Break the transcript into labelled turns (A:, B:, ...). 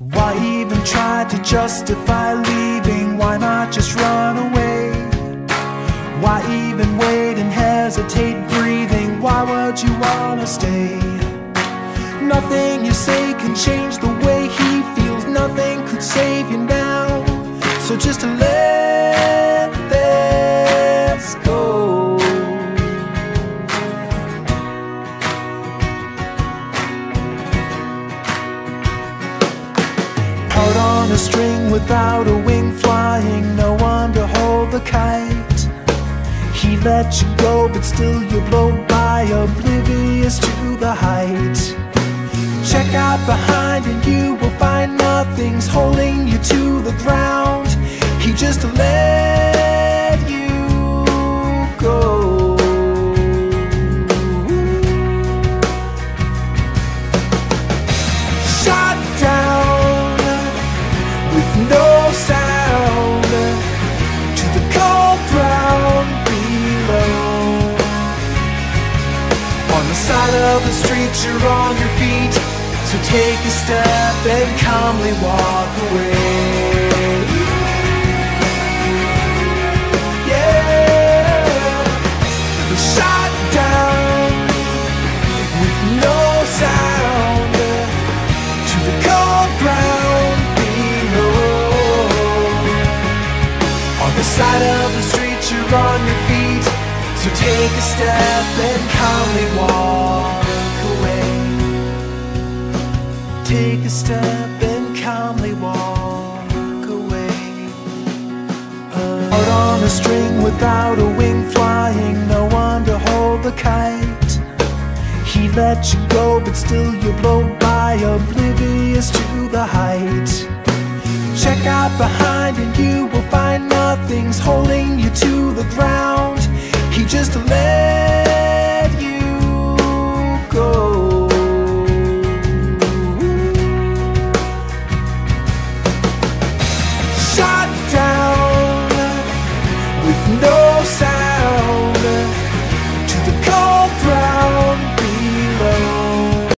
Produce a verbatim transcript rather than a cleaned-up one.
A: Why even try to justify leaving? Why not just run away? Why even wait and hesitate breathing? Why would you wanna stay? Nothing you say can change the way he feels. Nothing could save you now. So just let this go. Out on a string without a wing flying, no one to hold the kite. He let you go, but still you blow by, oblivious to the height. Check out behind and you will find nothing's holding you to the ground. He just let you go. Shot down with no sound to the cold ground below. On the side of the street you're on your feet, so take a step and calmly walk away. Yeah, shot down with no sound to the cold ground below. On the side of the street you're on your feet, so take a step and calmly walk away. Take a step and calmly walk away. Out on a string without a wing flying, no one to hold the kite. He let you go, but still you blow by, oblivious to the height. Check out behind and you will find nothing's holding you to the ground. He just let